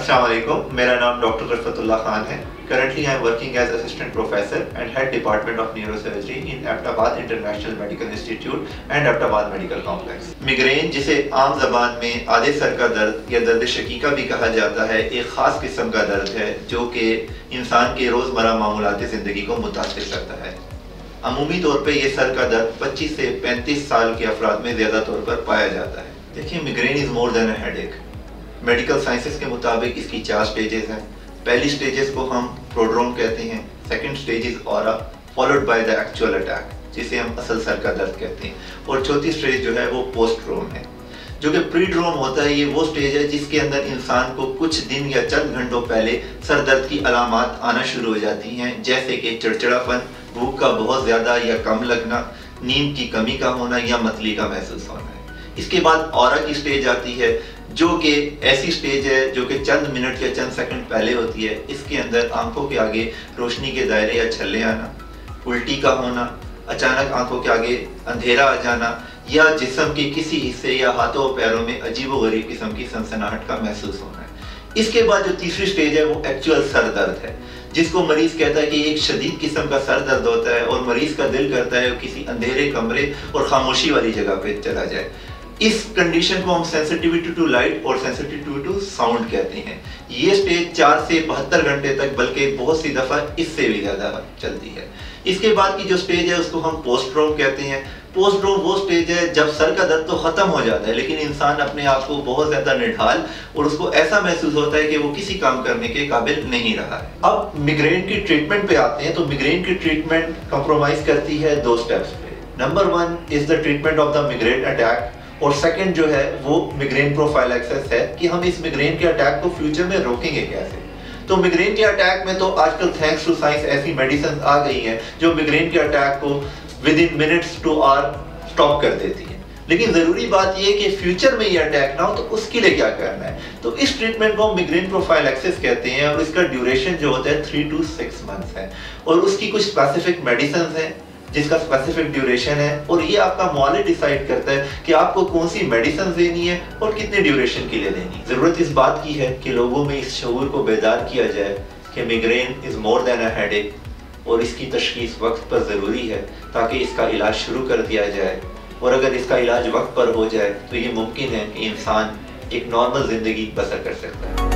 अस्सलाम वालेकुम, मेरा नाम डॉक्टर रफ़तुल्लाह खान है। Currently I am working as assistant professor and head department of neurosurgery in Abbottabad International Medical Institute and Abbottabad Medical Complex. Migraine, जिसे आम ज़बान में आधे सर का दर्द या दर्द शकीका भी कहा जाता है, एक ख़ास किस्म का दर्द है जो कि इंसान के रोज़मर्रा मामूलात ज़िंदगी को मुतासिर करता है। अमूमी तौर पे ये सर का दर्द 25 से 35 साल के अफराद में ज़्यादा तौर पर पाया जाता है। देखिए, migraine is more than a headache. Medical sciences के मुताबिक इसकी 4 स्टेजेस हैं। पहली स्टेजेस को हम प्रोड्रोम कहते हैं, second stage is aura followed by the actual attack, जिसे हम असल सर का दर्द कहते हैं, और चौथी स्टेज जो है वो पोस्ट्रोम है। जो कि प्रीड्रोम होता है, ये वो स्टेज है जिसके अंदर इंसान को कुछ दिन या चंद घंटों पहले सर दर्द की अलामात आना शुरू हो जाती हैं, जैसे कि चिड़चिड़ापन, भूख का बहुत ज़्यादा या कम लगना, नींद की कमी का होना या मतली का महसूस होना है। इसके बाद ऑरा की स्टेज आती है, जो कि ऐसी स्टेज है जो कि चंद मिनट या चंद सेकंड पहले होती है। इसके अंदर आंखों के आगे रोशनी के दायरे या छल्ले आना, उल्टी का होना, अचानक आंखों के आगे अंधेरा आ जाना या जिस्म के किसी हिस्से या हाथों पैरों में अजीबोगरीब किस्म की सनसनाहट का महसूस होना है। इसके बाद जो तीसरी स्टेज है वो एक्चुअल सर दर्द है, जिसको मरीज कहता है कि एक शदीद किस्म का सर दर्द होता है और मरीज का दिल करता है किसी अंधेरे कमरे और खामोशी वाली जगह पे चला जाए। इस कंडीशन को हम सेंसिटिविटी टू लाइट और सेंसिटिविटी टू साउंड कहते हैं। ये स्टेज 4 से 72 घंटे तक, बल्कि बहुत सी दफ़ा इससे भी ज़्यादा चलती है। इसके बाद की जो स्टेज है उसको हम पोस्ट्रोम कहते हैं। पोस्ट्रोम वो स्टेज है जब सर का दर्द तो ख़त्म हो जाता है, लेकिन इंसान अपने आप को बहुत ज़्यादा निढाल और उसको ऐसा महसूस होता है कि वो किसी काम करने के काबिल नहीं रहा है। अब मिग्रेन की ट्रीटमेंट पे आते हैं, तो मिग्रेन की ट्रीटमेंट कंप्रोमाइज़ करती है 2 स्टेप्स पे। Number 1 is the treatment of the migraine attack, और सेकंड जो है वो मिग्रेन प्रोफाइलैक्सिस है कि हम इस मिग्रेन के अटैक को फ्यूचर में रोकेंगे कैसे। तो मिग्रेन के अटैक में तो आजकल थैंक्स टू साइंस ऐसी मेडिसिन आ गई हैं जो मिग्रेन के अटैक को within minutes to hour stop कर देती है। लेकिन ज़रूरी बात यह है कि फ्यूचर में ये अटैक ना हो, तो उसके लिए क्या करना है। तो इस ट्रीटमेंट को हम मिग्रेन प्रोफाइलैक्सिस कहते हैं और इसका ड्यूरेशन जो होता है 3 to 6 मंथ्स है, और उसकी कुछ स्पेसिफिक मेडिसिन हैं जिसका स्पेसिफिक ड्यूरेशन है, और ये आपका मुआलिज डिसाइड करता है कि आपको कौन सी मेडिसिन देनी है और कितने ड्यूरेशन के लिए देनी है। ज़रूरत इस बात की है कि लोगों में इस शऊर को बेदार किया जाए कि migraine is more than a headache, और इसकी तशखीस वक्त पर ज़रूरी है ताकि इसका इलाज शुरू कर दिया जाए। और अगर इसका इलाज वक्त पर हो जाए तो ये मुमकिन है कि इंसान एक नॉर्मल ज़िंदगी बसर कर सकता है।